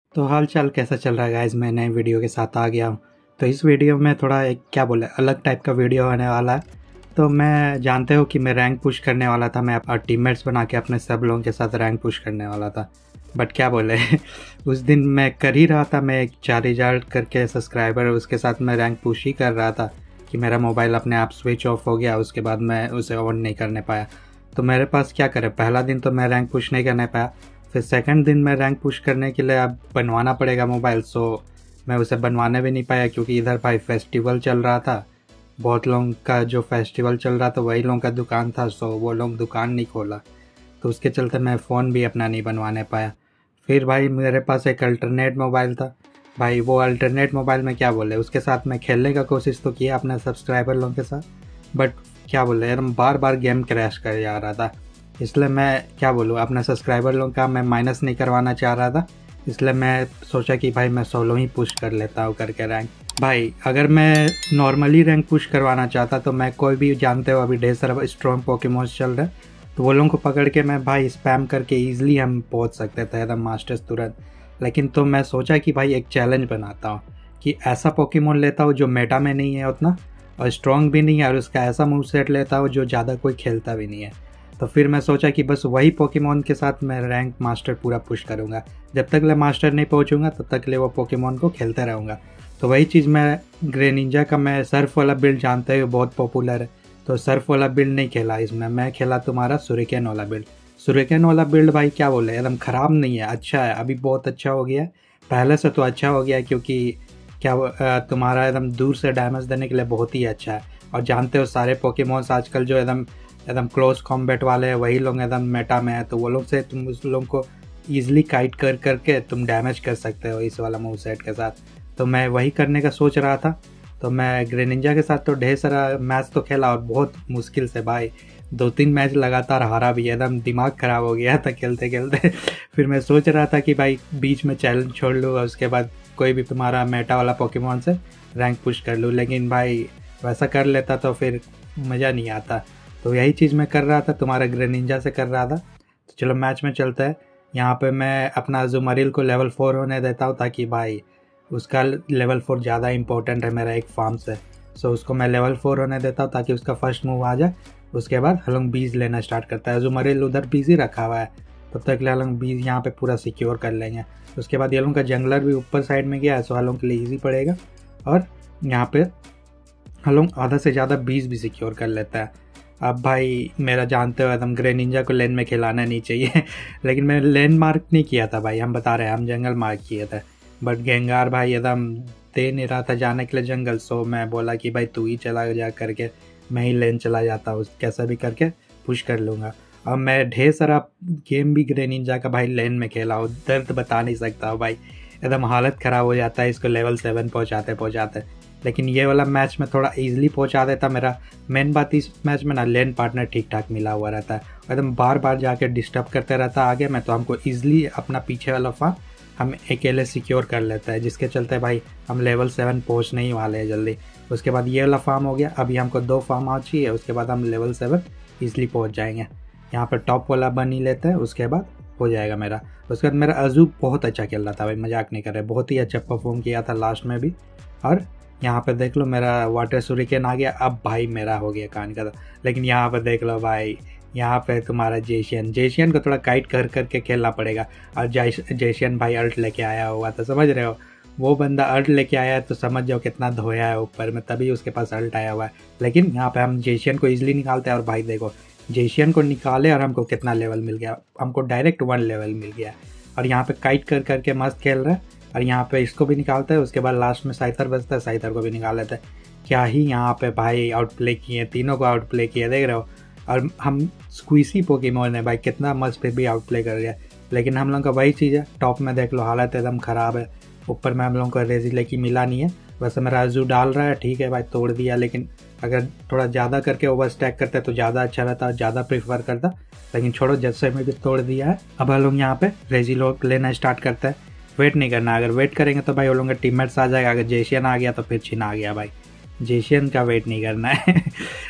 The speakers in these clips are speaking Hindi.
तो हाल चाल कैसा चल रहा है गाइस। मैं नए वीडियो के साथ आ गया हूँ। तो इस वीडियो में थोड़ा एक क्या बोले अलग टाइप का वीडियो होने वाला है। तो मैं जानते हो कि मैं रैंक पुश करने वाला था। मैं टीममेट्स बना के अपने सब लोगों के साथ रैंक पुश करने वाला था। बट क्या बोले उस दिन मैं कर ही रहा था। मैं एक 4000 करके सब्सक्राइबर उसके साथ मैं रैंक पुश ही कर रहा था कि मेरा मोबाइल अपने आप स्विच ऑफ हो गया। उसके बाद मैं उसे ऑन नहीं करने पाया। तो मेरे पास क्या करे, पहला दिन तो मैं रैंक पुश नहीं करने पाया। फिर सेकंड दिन में रैंक पुश करने के लिए अब बनवाना पड़ेगा मोबाइल। सो मैं उसे बनवाने भी नहीं पाया क्योंकि इधर भाई फेस्टिवल चल रहा था। बहुत लोगों का जो फेस्टिवल चल रहा था वही लोगों का दुकान था। सो वो लोग दुकान नहीं खोला, तो उसके चलते मैं फ़ोन भी अपना नहीं बनवाने पाया। फिर भाई मेरे पास एक अल्टरनेट मोबाइल था। भाई वो अल्टरनेट मोबाइल में क्या बोले, उसके साथ मैं खेलने का कोशिश तो किया अपने सब्सक्राइबर लोगों के साथ। बट क्या बोले यार, बार बार गेम क्रैश कर जा रहा था। इसलिए मैं क्या बोलूँ, अपने सब्सक्राइबर लोगों का मैं माइनस नहीं करवाना चाह रहा था। इसलिए मैं सोचा कि भाई मैं सोलो ही पुश कर लेता हूँ करके रैंक। भाई अगर मैं नॉर्मली रैंक पुश करवाना चाहता तो मैं कोई भी, जानते हो अभी ढेर सारा स्ट्रॉन्ग पोकेमॉन्स चल रहे हैं, तो वो लोगों को पकड़ के मैं भाई स्पैम करके ईजिली हम पहुंच सकते थे एकदम मास्टर्स तुरंत। लेकिन तो मैं सोचा कि भाई एक चैलेंज बनाता हूँ कि ऐसा पोकेमॉन लेता हूँ जो मेटा में नहीं है उतना और स्ट्रॉन्ग भी नहीं है, और उसका ऐसा मूव सेट लेता हूँ जो ज़्यादा कोई खेलता भी नहीं है। तो फिर मैं सोचा कि बस वही पोकेमॉन के साथ मैं रैंक मास्टर पूरा पुश करूँगा। जब तक ले मास्टर नहीं पहुँचूँगा तब तक ले वो पोकेमॉन को खेलते रहूँगा। तो वही चीज़ मैं ग्रेनिंजा का, मैं सर्फ वाला बिल्ड जानते हो बहुत पॉपुलर है, तो सर्फ वाला बिल्ड नहीं खेला इसमें। मैं खेला तुम्हारा सुरिकेन वाला बिल्ड। सुरिकेन वाला बिल्ड भाई क्या बोले, एकदम ख़राब नहीं है, अच्छा है, अभी बहुत अच्छा हो गया है। पहले से तो अच्छा हो गया है क्योंकि क्या तुम्हारा एकदम दूर से डैमेज देने के लिए बहुत ही अच्छा है। और जानते हो सारे पोकेमॉन्स आजकल जो एकदम एकदम क्लोज कॉम्बैट वाले हैं वही लोग एकदम मेटा में है, तो वो लोग से तुम उस लोग को ईजिली काइट कर करके तुम डैमेज कर सकते हो इस वाला मूव सेट के साथ। तो मैं वही करने का सोच रहा था। तो मैं ग्रेनिंजा के साथ तो ढेर सारा मैच तो खेला और बहुत मुश्किल से भाई 2-3 मैच लगातार हारा भी, एकदम दिमाग ख़राब हो गया था खेलते खेलते फिर मैं सोच रहा था कि भाई बीच में चैलेंज छोड़ लूँ और उसके बाद कोई भी तुम्हारा मेटा वाला पोकेमॉन से रैंक पुश कर लूँ। लेकिन भाई वैसा कर लेता तो फिर मज़ा नहीं आता। तो यही चीज़ मैं कर रहा था, तुम्हारा ग्रेनिंजा से कर रहा था। तो चलो मैच में चलता है। यहाँ पे मैं अपना ज़ुमरिल को लेवल 4 होने देता हूँ ताकि भाई उसका लेवल 4 ज़्यादा इंपॉर्टेंट है मेरा एक फार्म से। सो उसको मैं लेवल 4 होने देता हूँ ताकि उसका फर्स्ट मूव आ जाए। उसके बाद हलंग बीज लेना स्टार्ट करता है। ज़ुमरिल उधर बीज ही रखा हुआ है, तब तक हलंग बीज यहाँ पे पूरा सिक्योर कर लेंगे। उसके बाद ये लोगों का जंगलर भी ऊपर साइड में गया है, सो हलों के लिए ईजी पड़ेगा। और यहाँ पे हलों आधा से ज़्यादा बीज भी सिक्योर कर लेता है। अब भाई मेरा जानते हो एकदम ग्रेनिंजा को लेन में खिलाना नहीं चाहिए लेकिन मैं लेन मार्क नहीं किया था भाई, हम बता रहे हैं हम जंगल मार्क किए थे। बट गेंगार भाई एकदम दे नहीं रहा था जाने के लिए जंगल। सो मैं बोला कि भाई तू ही चला जा करके, मैं ही लेन चला जाता हूँ, कैसा भी करके पुश कर लूँगा। अब मैं ढेर सारा गेम भी ग्रेनिंजा का भाई लेन में खेला हूँ, दर्द बता नहीं सकता हूँ भाई, एकदम हालत ख़राब हो जाता है इसको लेवल 7 पहुँचाते पहुँचाते। लेकिन ये वाला मैच में थोड़ा ईजिली पहुंचा देता। मेरा मेन बात इस मैच में ना लेन पार्टनर ठीक ठाक मिला हुआ रहता है, एकदम बार बार जाके डिस्टर्ब करते रहता आगे में, तो हमको ईजिली अपना पीछे वाला फार्म हम अकेले सिक्योर कर लेता है, जिसके चलते भाई हम लेवल 7 पहुंचने ही वाले हैं जल्दी। उसके बाद ये वाला फार्म हो गया, अभी हमको 2 फार्म आ चाहिए, उसके बाद हम लेवल 7 ईजिली पहुँच जाएंगे। यहाँ पर टॉप वाला बन ही लेते हैं, उसके बाद हो जाएगा मेरा। उसके बाद मेरा अजूब बहुत अच्छा खेल रहा था भाई, मजाक नहीं कर रहे, बहुत ही अच्छा परफॉर्म किया था लास्ट में भी। और यहाँ पे देख लो मेरा वाटर सुरिकेन आ गया, अब भाई मेरा हो गया कान का। लेकिन यहाँ पे देख लो भाई, यहाँ पे तुम्हारा जेशियन को थोड़ा काइट कर करके खेलना पड़ेगा। और जेशियन भाई अल्ट लेके आया हुआ था, समझ रहे हो, वो बंदा अल्ट लेके आया है तो समझ जाओ कितना धोया है ऊपर में, तभी उसके पास अल्ट आया हुआ है। लेकिन यहाँ पे हम जेशियन को ईजिली निकालते हैं और भाई देखो जेशियन को निकाले और हमको कितना लेवल मिल गया, हमको डायरेक्ट 1 लेवल मिल गया। और यहाँ पे काइट कर करके मस्त खेल रहा है। और यहाँ पे इसको भी निकालता है, उसके बाद लास्ट में साइथर बचता है, साइथर को भी निकाल लेता है। क्या ही यहाँ पे भाई आउट प्ले किए, तीनों को आउट प्ले किए, देख रहे हो। और हम स्क्वीसी पोकेमॉन है भाई, कितना मस्त पे भी आउट प्ले कर गया। लेकिन हम लोग का वही चीज़ है, टॉप में देख लो हालत एकदम ख़राब है। ऊपर में हम लोगों को रेजिले की मिला नहीं है। वैसे मेरा अजू डाल रहा है, ठीक है भाई तोड़ दिया, लेकिन अगर थोड़ा ज़्यादा करके ओवर स्टैक करते तो ज़्यादा अच्छा रहता, ज़्यादा प्रीफर करता। लेकिन छोड़ो, जैसे में भी तोड़ दिया है। अब हम लोग यहाँ पे रेजिलो लेना स्टार्ट करते हैं। वेट नहीं करना, अगर वेट करेंगे तो भाई वो लोगों के टीममेट्स आ जाएगा। अगर जेशियन आ गया तो फिर छिना आ गया भाई, जेशियन का वेट नहीं करना है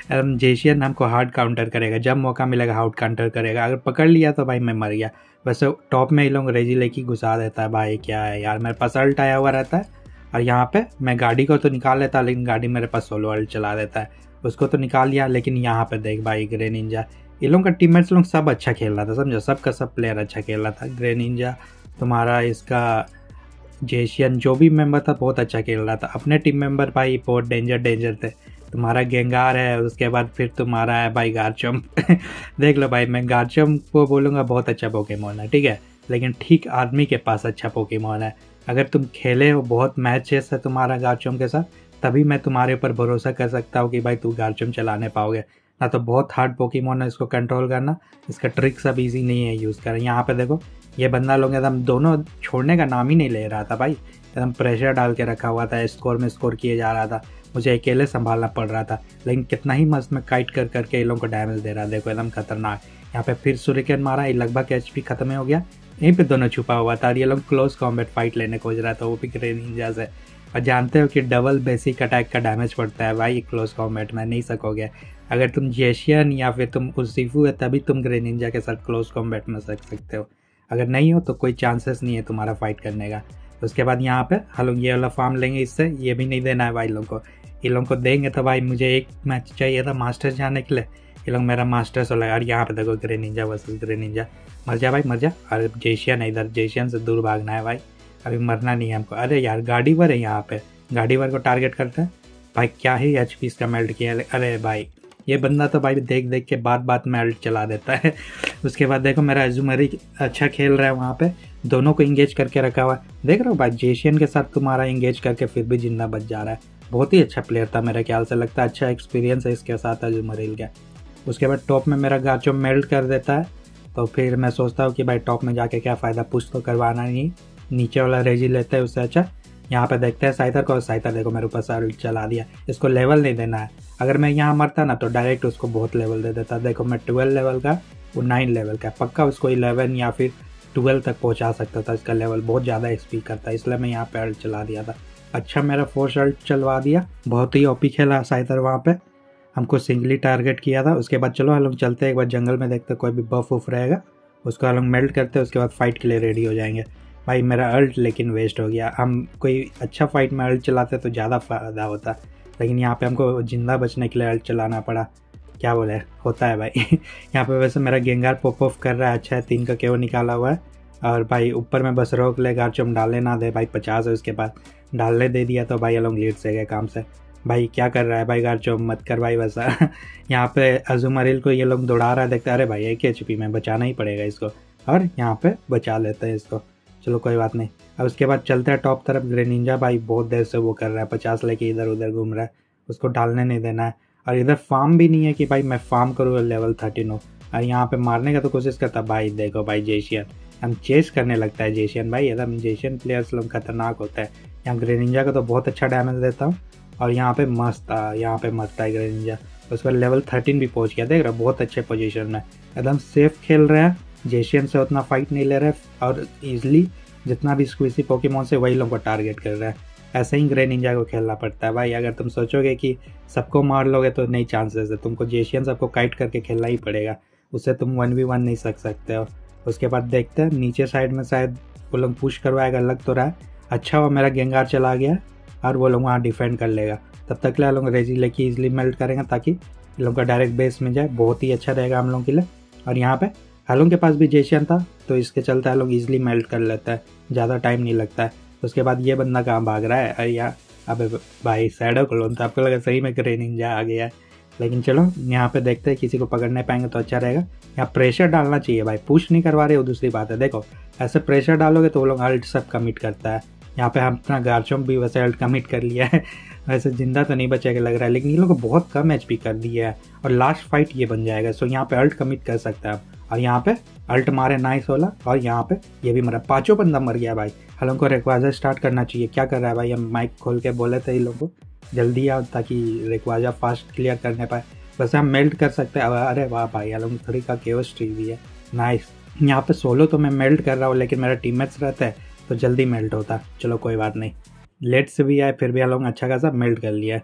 जेशियन हमको हार्ड काउंटर करेगा, जब मौका मिलेगा हार्ड काउंटर करेगा। अगर पकड़ लिया तो भाई मैं मर गया। वैसे टॉप में ये लोग रेजी लेके घुसा देता है भाई, क्या है यार, मेरे पास अल्ट आया हुआ रहता है और यहाँ पे मैं गाड़ी को तो निकाल लेता, लेकिन गाड़ी मेरे पास सोलो अल्ट चला देता है, उसको तो निकाल लिया। लेकिन यहाँ पे देख भाई ग्रे निंजा, ये लोग का टीममेट्स लोग सब अच्छा खेल रहा था, समझो, सबका सब प्लेयर अच्छा खेल रहा था। ग्रे निंजा तुम्हारा, इसका जेशियन, जो भी मेंबर था बहुत अच्छा खेल रहा था। अपने टीम मेंबर भाई बहुत डेंजर थे। तुम्हारा गेंगार है, उसके बाद फिर तुम्हारा है भाई गार्चम्प देख लो भाई, मैं गार्चम्प को बोलूँगा बहुत अच्छा पोकेमोन है, ठीक है, लेकिन ठीक आदमी के पास अच्छा पोकेमोन है। अगर तुम खेले हो बहुत मैचेस है तुम्हारा गार्चम्प के साथ, तभी मैं तुम्हारे ऊपर भरोसा कर सकता हूँ कि भाई तू गार्चम्प चलाने पाओगे, ना तो बहुत हार्ड पोकेमोन है इसको कंट्रोल करना। इसका ट्रिक सब ईजी नहीं है यूज़ करना। यहाँ पे देखो ये बंदा लोग एकदम दोनों छोड़ने का नाम ही नहीं ले रहा था भाई, एकदम प्रेशर डाल के रखा हुआ था, स्कोर में स्कोर किए जा रहा था, मुझे अकेले संभालना पड़ रहा था। लेकिन कितना ही मस्त में काइट कर करके ये लोगों को डैमेज दे रहा, देखो एकदम खतरनाक। यहाँ पे फिर सुरिकेन मारा, ये लगभग एचपी खत्म हो गया। यहीं पे दोनों छुपा हुआ था और ये लोग क्लोज कॉम्बैट फाइट लेने खोज रहा था, वो भी ग्रे निंजा से। और जानते हो कि डबल बेसिक अटैक का डैमेज पड़ता है भाई क्लोज कॉम्बैट में, नहीं सकोगे। अगर तुम जेशियन या फिर तुम उसिफू है तभी तुम ग्रे निंजा के साथ क्लोज कॉम्बैट में सक सकते हो, अगर नहीं हो तो कोई चांसेस नहीं है तुम्हारा फाइट करने का। उसके बाद यहाँ पे हम लोग ये वाला फार्म लेंगे, इससे ये भी नहीं देना है भाई लोगों को, ये लोगों को देंगे तो भाई मुझे एक मैच चाहिए था मास्टर्स जाने के लिए, ये लोग मेरा मास्टर्स हो। और यहाँ पे देखो grey ninja versus grey ninja, मर जा भाई मर जा। अरे जेशियन है इधर, जेशियन से दूर भागना है भाई, अभी मरना नहीं है हमको। अरे यार गाड़ीवर है यहाँ पे, गाड़ीवर को टारगेट करते हैं भाई, क्या ही एचपी इसका मेल्ट किया। अरे भाई ये बंदा तो भाई देख देख के बात में अल्ट चला देता है उसके बाद देखो मेरा अजूमरी अच्छा खेल रहा है, वहाँ पे दोनों को इंगेज करके रखा हुआ है, देख रहे हो भाई, जेशियन के साथ तुम्हारा इंगेज करके फिर भी जिंदा बच जा रहा है। बहुत ही अच्छा प्लेयर था मेरे ख्याल से, लगता है अच्छा एक्सपीरियंस है इसके साथ अजूमरी का। उसके बाद टॉप में मेरा गाचो मेल्ट कर देता है, तो फिर मैं सोचता हूँ कि भाई टॉप में जाके क्या फ़ायदा, पुश तो करवाना नहीं, नीचे वाला रेजी लेते हैं उससे अच्छा। यहाँ पे देखते हैं साइथर को, साइथर देखो मेरे ऊपर साल चला दिया, इसको लेवल नहीं देना है। अगर मैं यहाँ मरता ना तो डायरेक्ट उसको बहुत लेवल दे देता, देखो मैं 12 लेवल का, वो 9 लेवल का, पक्का उसको 11 या फिर 12 तक पहुँचा सकता था, इसका लेवल बहुत ज़्यादा एक्सपी करता है, इसलिए मैं यहाँ पे अल्ट चला दिया था। अच्छा मेरा फोर्स अल्ट चलवा दिया, बहुत ही ओपी खेला साइथर, वहाँ पे हमको सिंगली टारगेट किया था। उसके बाद चलो हम लोग चलते हैं एक बार जंगल में, देखते कोई भी बफ उफ रहेगा, उसको हम लोग मेल्ट करते हैं, उसके बाद फाइट के लिए रेडी हो जाएंगे। भाई मेरा अल्ट लेकिन वेस्ट हो गया, हम कोई अच्छा फाइट में अल्ट चलाते तो ज़्यादा फ़ायदा होता, लेकिन यहाँ पे हमको जिंदा बचने के लिए अल्ट चलाना पड़ा, क्या बोले होता है भाई यहाँ पे वैसे मेरा गेंगार पॉप ऑफ कर रहा है, अच्छा है 3 का केओ निकाला हुआ है। और भाई ऊपर में बस रोक ले, गार्चम डालने ना दे भाई, 50 है उसके बाद, डालने दे दिया तो भाई ये लोग लीड से गए काम से। भाई क्या कर रहा है भाई गार्चम, मत कर भाई वैसा यहाँ पे अजूमरिल को ये लोग दौड़ा रहा है, देखते अरे भाई 1 HP में बचाना ही पड़ेगा इसको, और यहाँ पे बचा लेते हैं इसको, चलो कोई बात नहीं। अब उसके बाद चलते हैं टॉप तरफ। ग्रे निंजा भाई बहुत देर से वो कर रहा है, 50 लेके इधर उधर घूम रहा है, उसको डालने नहीं देना है। और इधर फार्म भी नहीं है कि भाई मैं फार्म करूँ लेवल 13 हो, और यहाँ पे मारने का तो कोशिश करता भाई, देखो भाई जेशियन हम चेस करने लगता है, जेशियन भाई एकदम, जेशियन प्लेयर्स लोग खतरनाक होता है। यहाँ ग्रे निंजा का तो बहुत अच्छा डैमेज देता हूँ, और यहाँ पे मस्त यहाँ पे मरता है ग्रे निंजा। उस पर लेवल 13 भी पहुँच गया, देख रहा बहुत अच्छे पोजीशन में, एकदम सेफ खेल रहे हैं, जेशियन से उतना फाइट नहीं ले रहे, और ईजिली जितना भी स्क्विसी पोकेमोन से वही लोगों को टारगेट कर रहा है। ऐसे ही ग्रे निंजा को खेलना पड़ता है भाई, अगर तुम सोचोगे कि सबको मार लोगे तो नहीं चांसेस है, तुमको जेशियन सबको काइट करके खेलना ही पड़ेगा, उससे तुम 1v1 नहीं सकते हो। उसके बाद देखते हैं नीचे साइड में शायद वो लोग पुश करवाएगा, लग तो रहा है। अच्छा हुआ मेरा गेंगार चला गया और वो लोग वहाँ डिफेंड कर लेगा, तब तक ले लोग रेजी लेके ईजिली मेल्ट करेंगे ताकि इन लोग का डायरेक्ट बेस में जाए, बहुत ही अच्छा रहेगा हम लोग के लिए। और यहाँ पे हालों के पास भी जेशियन था तो इसके चलते लोग इजीली मेल्ट कर लेता है, ज़्यादा टाइम नहीं लगता है। उसके बाद ये बंदा कहाँ भाग रहा है, अरे यार अबे भाई सैडो क्लोन था, आपको लगा सही में ग्रे निंजा आ गया है। लेकिन चलो यहाँ पे देखते हैं, किसी को पकड़ नहीं पाएंगे तो अच्छा रहेगा। यहाँ प्रेशर डालना चाहिए भाई, पुश नहीं करवा रहे हो दूसरी बात है, देखो ऐसे प्रेशर डालोगे तो वो लोग अल्ट सब कमिट करता है। यहाँ पे हम अपना गार्चोम भी वैसे अल्ट कमिट कर लिया है वैसे जिंदा तो नहीं बचेगा लग रहा है, लेकिन ये लोग को बहुत कम एचपी कर दिया है और लास्ट फाइट ये बन जाएगा, सो यहाँ पे अल्ट कमिट कर सकता है। और यहाँ पे अल्ट मारे नाइस वाला, और यहाँ पे ये भी मरा, 5 बंदा मर गया भाई। हम लोग को रिक्वाजा स्टार्ट करना चाहिए, क्या कर रहा है भाई, हम माइक खोल के बोले थे इन लोगों को जल्दी आओ ताकि रिक्वाजा फास्ट क्लियर करने पाए, वैसे हम मेल्ट कर सकते हैं। अरे वाह भाई हम लोग 3 का केओस ट्री भी है, नाइस। यहाँ पे सोलो तो मैं मेल्ट कर रहा हूँ, लेकिन मेरा टीममेट्स रहता है तो जल्दी मेल्ट होता, चलो कोई बात नहीं। लेट से भी आए फिर भी हम लोग अच्छा खासा मेल्ट कर लिया है।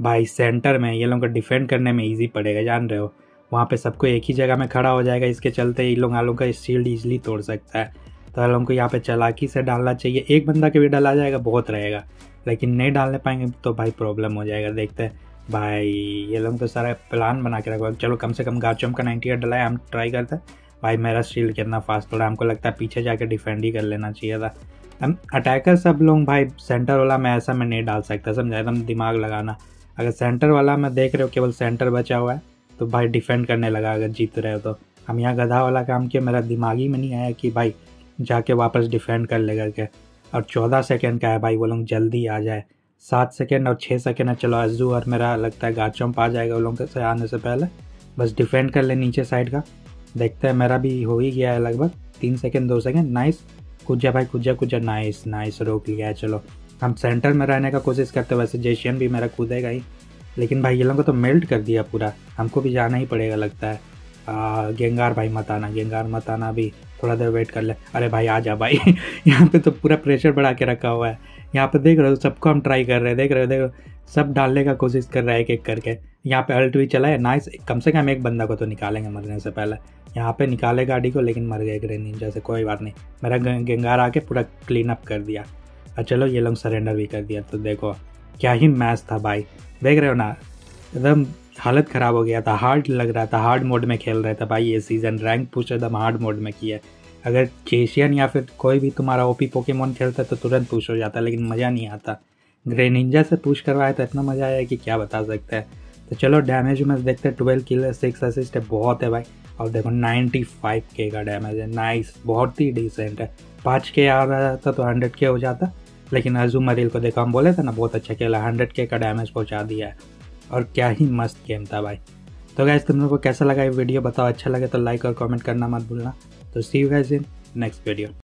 भाई सेंटर में ये लोगों को डिफेंड करने में ईजी पड़ेगा, जान रहे हो। वहाँ पे सबको एक ही जगह में खड़ा हो जाएगा, इसके चलते ये लोग आलों का शील्ड ईजिली तोड़ सकता है। तो हम लोगों को यहाँ पे चालाकी से डालना चाहिए। एक बंदा के भी डाला जाएगा बहुत रहेगा, लेकिन नहीं डालने पाएंगे तो भाई प्रॉब्लम हो जाएगा। देखते हैं भाई, ये लोग तो सारा प्लान बना के रखा। चलो कम से कम गार्चम का 98 डला है, हम ट्राई करते हैं। भाई मेरा शील्ड कितना फास्ट तोड़ा, हमको लगता है पीछे जाके डिफेंड ही कर लेना चाहिए था। हम अटैकर सब लोग भाई सेंटर वाला मैं ऐसा मैं नहीं डाल सकता, समझा, एकदम दिमाग लगाना। अगर सेंटर वाला मैं देख रहे हो केवल सेंटर बचा हुआ है तो भाई डिफेंड करने लगा। अगर जीत रहे हो तो हम यहाँ गधा वाला काम किया, मेरा दिमाग ही में नहीं आया कि भाई जाके वापस डिफेंड कर ले करके। और 14 सेकेंड का है भाई, वो लोग जल्दी आ जाए। 7 सेकेंड और 6 सेकेंड है। चलो अज्जू और मेरा लगता है गार्चम्प आ जाएगा वो लोग से आने से पहले। बस डिफेंड कर ले नीचे साइड का। देखते हैं, मेरा भी हो ही गया है लगभग 3 सेकेंड 2 सेकेंड। नाइस, कुछ जा भाई, कुछ जा। नाइस नाइस, रोक लिया है। चलो हम सेंटर में रहने का कोशिश करते हैं। वैसे जेशियन भी मेरा कूदेगा ही, लेकिन भाई ये लोगों को तो मेल्ट कर दिया पूरा। हमको भी जाना ही पड़ेगा लगता है। गेंगार भाई मत आना, गेंगार मत आना, अभी थोड़ा देर वेट कर ले। अरे भाई आ जा भाई यहाँ पे तो पूरा प्रेशर बढ़ा के रखा हुआ है। यहाँ पे देख रहे हो सबको हम ट्राई कर रहे हैं, देख रहे हो सब डालने का कोशिश कर रहा है एक एक करके। यहाँ पे अल्ट भी चला है। नाइस, कम से कम एक बंदा को तो निकालेंगे मरने से पहले। यहाँ पे निकाले गाड़ी को, लेकिन मर गए ग्रेन निंजा से। कोई बात नहीं, मेरा गेंगार आके पूरा क्लीन अप कर दिया। और चलो ये लोग सरेंडर भी कर दिया। तो देखो क्या ही मैच था भाई, देख रहे हो ना, एकदम हालत ख़राब हो गया था। हार्ड लग रहा था, हार्ड मोड में खेल रहे थे भाई। ये सीज़न रैंक पुश एकदम हार्ड मोड में किया। अगर चेशियन या फिर कोई भी तुम्हारा ओपी पोकेमोन खेलता तो तुरंत पुश हो जाता, लेकिन मज़ा नहीं आता। ग्रेनिंजा से पुश करवाया तो इतना मज़ा आया कि क्या बता सकते हैं। तो चलो डैमेज में देखते हैं। 12 किल 6 असिस्ट है, बहुत है भाई। और देखो 95K का डैमेज है। नाइस, बहुत ही डिसेंट है। 5K आ रहा था तो 100K हो जाता, लेकिन अज़ूमरिल को देखो, हम बोले थे ना बहुत अच्छा खेला, 100K का डैमेज पहुँचा दिया है। और क्या ही मस्त गेम था भाई। तो गाइस तुम लोगों को कैसा लगा ये वीडियो बताओ। अच्छा लगे तो लाइक और कमेंट करना मत भूलना। तो see you guys in next video.